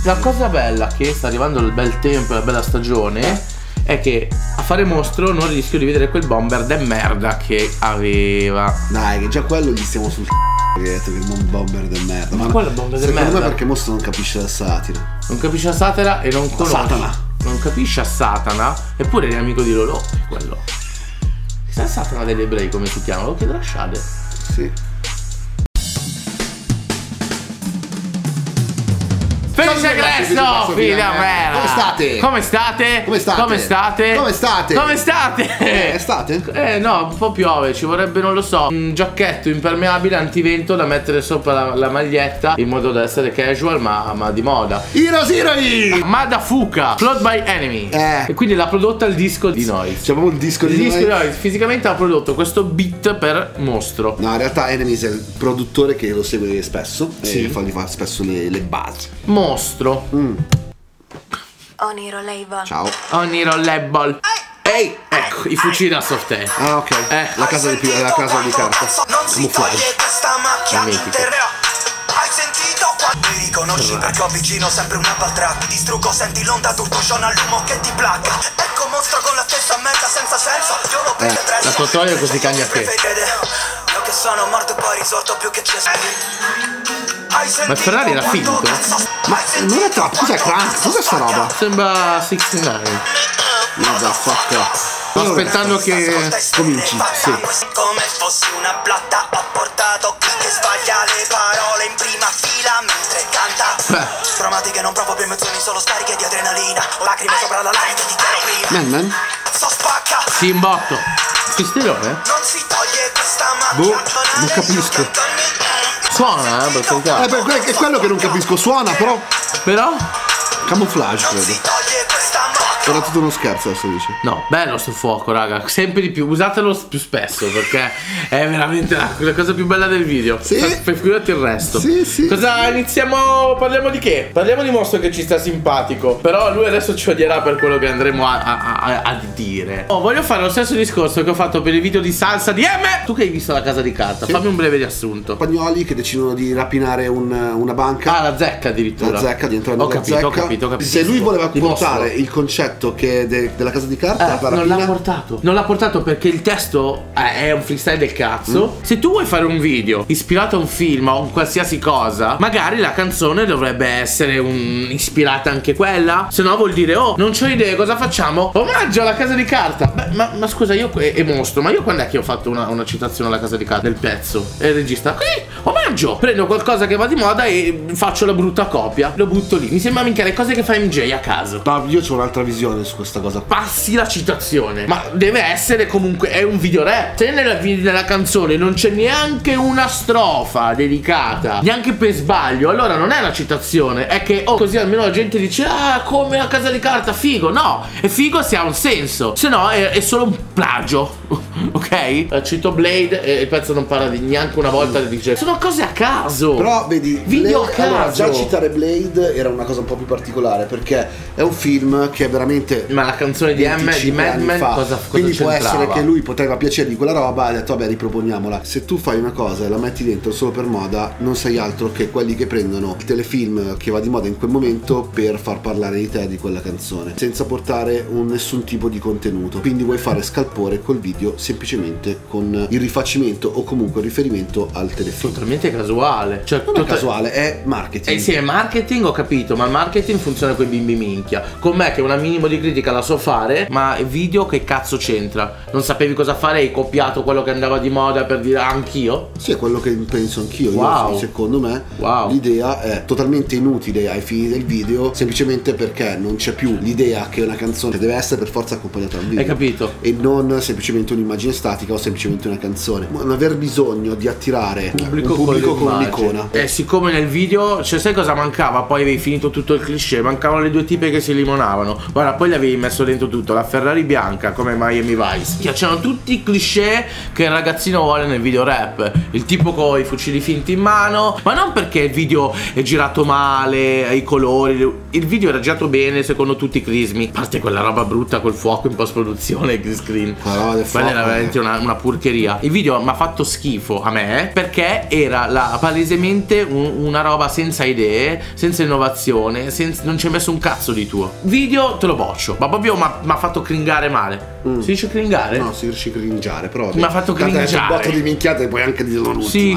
La cosa bella che sta arrivando il bel tempo, la bella stagione, è che a fare mostro non rischio di vedere quel bomber de merda che aveva. Dai, che già quello gli stiamo sul c***o, che hai detto che è un bomber de merda. Ma quello è il bomber de merda. Secondo me perché mostro non capisce la satira. Non capisce la satira e non conosce Satana. Non capisce a Satana. Eppure è amico di Lolo, quello. Chissà Satana degli ebrei come si chiama, lo chiederà Shade. Sì. Felice Cresto, figlia merda. Come state? Come state? Come state? Come state? Come state? Come state? Estate? No, un po' piove, ci vorrebbe, non lo so, un giacchetto impermeabile antivento da mettere sopra la maglietta in modo da essere casual ma di moda. Heroes! Madafuka, Float by Enemy. E quindi l'ha prodotta il disco di noi. C'è proprio un disco di noi. Fisicamente ha prodotto questo beat per mostro. No, in realtà Enemies è il produttore che lo segue spesso. Sì. E gli fa spesso le basi. Mostro. Oniro Label. Ciao. Oniro Label. Ehi! Ecco, i fucili da software. Ah, ok. La casa di carta. Camouflage. Mitico. Hai sentito quando mi riconosci perché ho vicino sempre una paltra. Ti distruggo, senti l'onda d'urtuscion all'umo che ti placca. Ecco mostro con la stessa merda senza senso. Io lo prendo e La tutorial così cagna che. io che sono morto e poi risorto più che c'è. Ma Ferrari era finto? Ma non è trap, cos'è crank? Cos'è sta roba? Sembra 69. Motherfucker. Sto aspettando che cominci, sì. Come fossi una blatta, ho portato chi che sbaglia le parole in prima fila mentre canta. Traumati che non provo più emozioni, solo scariche di adrenalina. Lacrime sopra la line, ti dichiaro prima. So spacca. sì, in botto. Che stilone? Non si toglie questa macchina. Boh, non capisco. Suona, per carità. È quello che non capisco, suona però. Però? Camouflage, Non si credo. toglie questa macchina. Era tutto uno scherzo, adesso dice. No, bello sto fuoco, raga. Sempre di più, usatelo più spesso perché è veramente la cosa più bella del video. Sì. Figurati il resto. Sì, sì. Cosa iniziamo? Parliamo di che? Parliamo di mostro che ci sta simpatico. Però lui adesso ci odierà per quello che andremo a dire. Oh, voglio fare lo stesso discorso che ho fatto per il video di salsa di M. Tu che hai visto La Casa di Carta, Sì. fammi un breve riassunto. Spagnoli che decidono di rapinare una banca. Ah, la zecca addirittura. La zecca, di entrare nella zecca. Ho capito. Se lui voleva Dimostro. portare il concetto che della Casa di Carta, la non l'ha rapina, portato. Non l'ha portato perché il testo è un freestyle del cazzo. Se tu vuoi fare un video ispirato a un film o a un qualsiasi cosa, magari la canzone dovrebbe essere ispirata anche quella. Se no vuol dire, oh, non c'ho idee, cosa facciamo? Omaggio alla Casa di Carta. Beh, ma scusa, io è mostro, ma io quando è che ho fatto una citazione alla Casa di Carta del pezzo? E il regista, omaggio. Prendo qualcosa che va di moda e faccio la brutta copia. Lo butto lì. Mi sembra minchia le cose che fa MJ a caso. Ma io ho un'altra visione su questa cosa. Passi la citazione, ma deve essere comunque, è un video rap. Se nella canzone non c'è neanche una strofa dedicata, neanche per sbaglio, allora non è una citazione, è che così almeno la gente dice, ah, come La Casa di Carta, figo. No, è figo se ha un senso, se no è solo un plagio. Ok? Cito Blade e il pezzo non parla di neanche una volta, dice sono cose a caso. Però vedi, video a Blade, caso. allora, già citare Blade era una cosa un po' più particolare, perché è un film che è veramente, ma la canzone di M di Mad Men cosa quindi può c'entrava? essere che lui poteva piacere di quella roba e ha detto vabbè, riproponiamola. Se tu fai una cosa e la metti dentro solo per moda, non sei altro che quelli che prendono il telefilm che va di moda in quel momento per far parlare di te e di quella canzone, senza portare nessun tipo di contenuto. Quindi vuoi fare scalpore col video semplicemente con il rifacimento o comunque il riferimento al telefilm. Totalmente casuale, cioè Non è casuale, è marketing. sì, è marketing, ho capito, ma il marketing funziona con i bimbi minchia. Con me che una minimo di critica la so fare, ma video che cazzo c'entra? Non sapevi cosa fare, hai copiato quello che andava di moda per dire anch'io? Sì, è quello che penso anch'io. Wow. Io, secondo me l'idea è totalmente inutile ai fini del video, semplicemente perché non c'è più l'idea che una canzone deve essere per forza accompagnata da un video. Hai capito? E non semplicemente un'immagine statica o semplicemente una canzone. Non aver bisogno di attirare un pubblico con un'icona. E siccome nel video, cioè sai cosa mancava? Poi avevi finito tutto il cliché, mancavano le due tipe che si limonavano. Guarda, poi gli avevi messo dentro tutto, la Ferrari bianca come Miami Vice. C'erano tutti i cliché che il ragazzino vuole nel video rap. Il tipo con i fucili finti in mano, ma non perché il video è girato male, i colori. Il video era girato bene secondo tutti i crismi. A parte quella roba brutta col fuoco in post produzione, green screen. Quella roba del Quella fuoco, era veramente una porcheria. Il video mi ha fatto schifo a me perché era palesemente una roba senza idee, senza innovazione, non ci hai messo un cazzo di tuo. Video te lo boccio, ma proprio mi ha fatto cringare male. Si dice cringare? No, si dice cringiare, però mi ha fatto cringare. Un botto di minchiate e puoi anche dirlo l'ultima.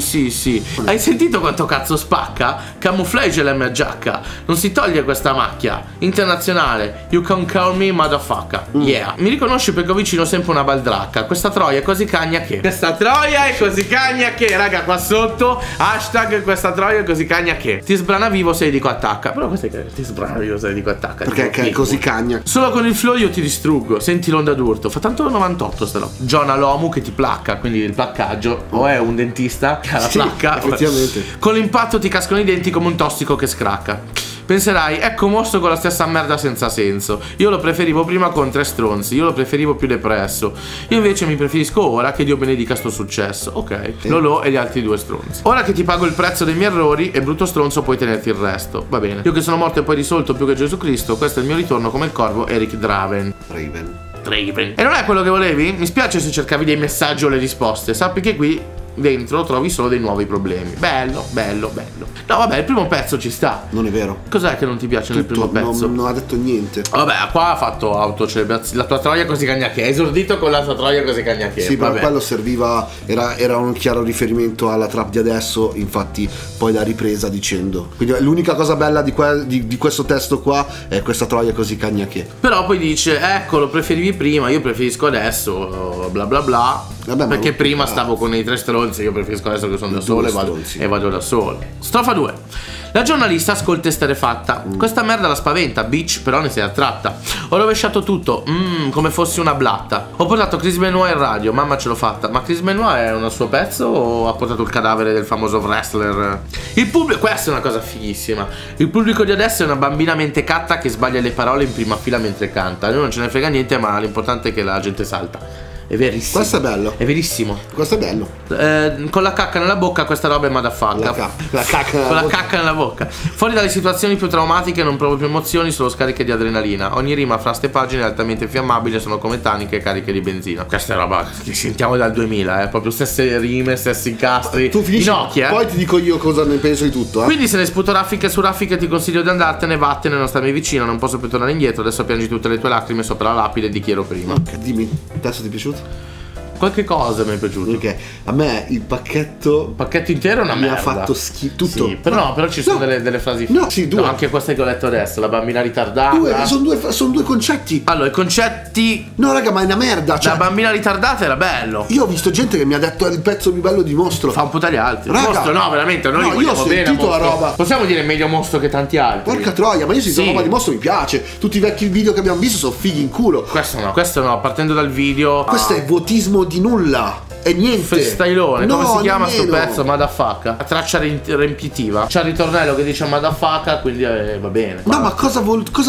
Sì. Hai sentito quanto cazzo spacca? Camouflage la mia giacca, non si toglie questa macchia. Internazionale, you can call me motherfucker. Yeah. Mi riconosci perché ho vicino sempre una baldracca. Questa troia è così cagna che. Questa troia è così cagna che. Raga, qua sotto hashtag questa troia è così cagna che. Ti sbrana vivo se dico attacca. Però questo è che ti sbrana vivo se dico attacca. Perché è così cagna. Solo con il flow io ti distruggo. Senti l'onda d'urto. Fa tanto 98 sta roba. John Alomu che ti placca. Quindi il placcaggio. O è un dentista che ha la placca. Effettivamente. Con l'impatto ti cascano i denti come un tossico che scracca. Penserai, ecco un mostro con la stessa merda senza senso. Io lo preferivo prima con 3 stronzi. Io lo preferivo più depresso. Io invece mi preferisco ora che Dio benedica sto successo. Ok, Lolo e gli altri 2 stronzi. Ora che ti pago il prezzo dei miei errori e brutto stronzo puoi tenerti il resto. Va bene. Io che sono morto e poi risolto più che Gesù Cristo. Questo è il mio ritorno come il corvo Eric Draven. Raven. E non è quello che volevi? Mi spiace se cercavi dei messaggi o le risposte. Sappi che qui dentro trovi solo dei nuovi problemi. Bello. No vabbè, il primo pezzo ci sta. Non è vero. Cos'è che non ti piace nel primo pezzo? Non ha detto niente. Vabbè, qua ha fatto autocelebrazione. La tua troia così cagna che. Hai esordito con la tua troia così cagna che. Sì, però quello serviva. Era un chiaro riferimento alla trap di adesso. Infatti poi l'ha ripresa dicendo. Quindi l'unica cosa bella di questo testo qua è questa troia così cagna che. Però poi dice, ecco, lo preferivi prima, io preferisco adesso, bla bla bla. Vabbè, perché prima stavo con i 3 stronzi. Io preferisco adesso che sono da solo e vado da solo. Strofa 2. La giornalista ascolta esterefatta. Questa merda la spaventa, bitch, però ne sei attratta. Ho rovesciato tutto, come fossi una blatta. Ho portato Chris Benoit in radio, mamma ce l'ho fatta. Ma Chris Benoit è un suo pezzo o ha portato il cadavere del famoso wrestler? Il pubblico, questa è una cosa fighissima. Il pubblico di adesso è una bambina mentecatta che sbaglia le parole in prima fila mentre canta. A noi non ce ne frega niente, ma l'importante è che la gente salta. È verissimo. Questo è bello. È verissimo. Questo è bello. Con la cacca nella bocca questa roba è motherfucker. Con la cacca nella bocca. Fuori dalle situazioni più traumatiche non provo più emozioni, solo scariche di adrenalina. Ogni rima fra ste pagine è altamente infiammabile, sono come taniche cariche di benzina. Questa è roba che sentiamo dal 2000, proprio stesse rime, stessi incastri. Tu finisci, poi ti dico io cosa ne penso di tutto. Quindi se ne sputo raffiche su raffiche ti consiglio di andartene, vattene, non starmi vicino, non posso più tornare indietro, adesso piangi tutte le tue lacrime sopra la lapide di chi ero prima. Dimmi, adesso ti è piaciuto? Qualche cosa mi è piaciuto. Ok, a me il pacchetto intero è una merda. Mi ha fatto schifo tutto. Sì, però ci sono delle frasi. No, sì, 2. No, anche queste che ho letto adesso, la bambina ritardata. Sono due concetti. Allora, i concetti. No, raga, ma è una merda. La bambina ritardata era bello. Io ho visto gente che mi ha detto è il pezzo più bello di Mostro. Fa un po' dagli altri. Raga, Mostro, no, veramente. Noi io ho sentito la roba. Possiamo dire meglio Mostro che tanti altri. Porca troia, ma io sento la roba di Mostro, mi piace. Tutti i vecchi video che abbiamo visto sono fighi in culo. Questo no, partendo dal video. Questo è votismo di nulla. E niente. Freestylone, come si chiama sto pezzo? Motherfucker. A traccia riempitiva. C'è il ritornello che dice motherfucker, quindi va bene. No, ma cosa?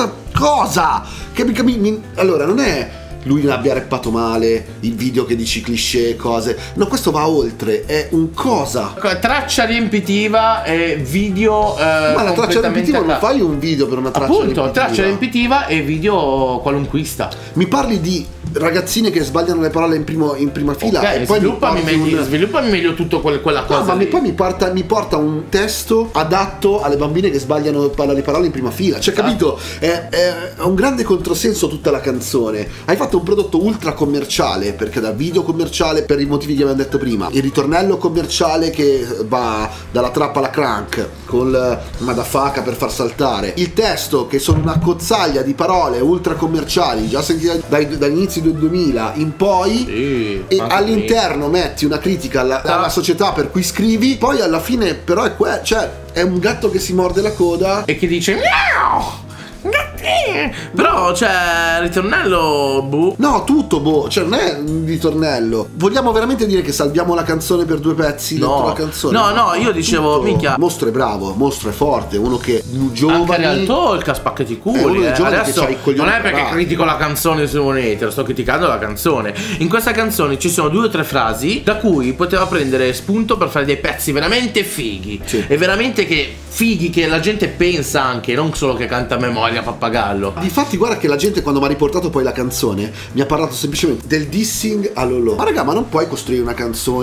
Allora, non è lui l'abbia rappato male, il video che dici cliché, cose. No, questo va oltre, è un cosa. Traccia riempitiva e video. Ma la traccia riempitiva non fai un video per una traccia riempitiva. Appunto, traccia riempitiva e video qualunquista. Mi parli di ragazzine che sbagliano le parole in prima fila, okay, e poi sviluppami meglio tutto quella cosa. No, ma poi mi porta un testo adatto alle bambine che sbagliano le parole in prima fila. Cioè, capito? È un grande controsenso tutta la canzone. Hai fatto un prodotto ultra commerciale, perché da video commerciale per i motivi che abbiamo detto prima, il ritornello commerciale che va dalla trap alla crank col motherfucker per far saltare, il testo che sono una cozzaglia di parole ultra commerciali già sentite dagli inizi del 2000 in poi, sì, e all'interno metti una critica alla società per cui scrivi, poi alla fine però è un gatto che si morde la coda e che dice miau. Però ritornello no, tutto cioè non è un ritornello. Vogliamo veramente dire che salviamo la canzone per 2 pezzi dentro la canzone? No, io dicevo tutto. Minchia, Mostro è bravo, Mostro è forte, uno che giovane, anche Real Talk spacchetti culi, adesso non è perché critico la canzone su Moneter, sto criticando la canzone. In questa canzone ci sono 2 o 3 frasi da cui poteva prendere spunto per fare dei pezzi veramente fighi, sì. E veramente fighi che la gente pensa anche, non solo che canta a memoria pappagallo. Difatti guarda che la gente quando mi ha riportato poi la canzone mi ha parlato semplicemente del dissing a Lolo. Ma raga, ma non puoi costruire una canzone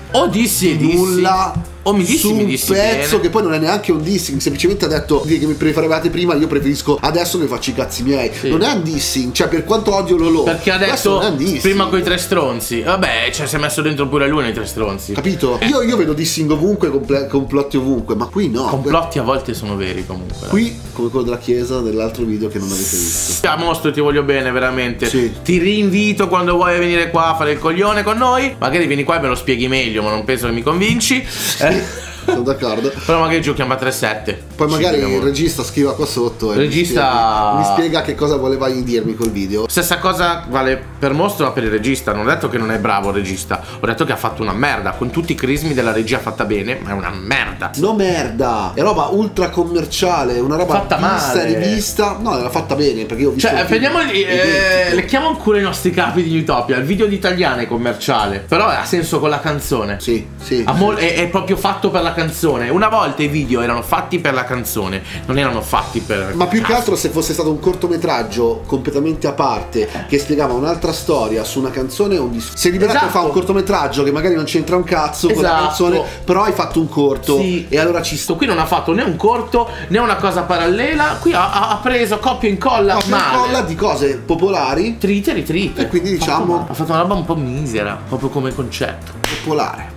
O dissi nulla. O mi dissi, su un pezzo bene. che poi non è neanche un dissing, semplicemente ha detto che mi preferivate prima, io preferisco adesso che faccio i cazzi miei. Sì. Non è un dissing, cioè per quanto odio Lolò, Perché ha questo detto non è un dissing. prima coi 3 stronzi. Vabbè, cioè si è messo dentro pure lui nei 3 stronzi. Capito? Io vedo dissing ovunque, complotti ovunque, ma qui no. Complotti a volte sono veri comunque. Qui, come quello della chiesa dell'altro video che non avete visto. Mostro, ti voglio bene, veramente. Sì. Ti rinvito quando vuoi venire qua a fare il coglione con noi. Magari vieni qua e me lo spieghi meglio, ma non penso che mi convinci. Sono d'accordo. Però magari giochiamo a 3-7. Poi magari il regista scriva qua sotto e mi spiega che cosa voleva dirmi col video. Stessa cosa vale per Mostro ma per il regista. Non ho detto che non è bravo il regista, ho detto che ha fatto una merda. Con tutti i crismi della regia fatta bene, ma è una merda. No, merda, è roba ultra commerciale, una roba fatta vista male. e rivista. No, era fatta bene perché io ho visto. Cioè, prendiamo lecchiamo il culo ai nostri capi di Utopia. Il video di Italiana è commerciale, però ha senso con la canzone. Sì, sì. È proprio fatto per la canzone. Una volta i video erano fatti per la canzone, non erano fatti per. Ma più che altro se fosse stato un cortometraggio completamente a parte che spiegava un'altra storia su una canzone o un disco. Sei liberato a fare un cortometraggio che magari non c'entra un cazzo con la canzone, però hai fatto un corto. Sì. E allora ci sto. Qui non ha fatto né un corto né una cosa parallela. Qui ha preso copia e incolla. Copia e incolla di cose popolari. Trite. E quindi diciamo ha fatto una roba un po' misera, proprio come concetto. popolare.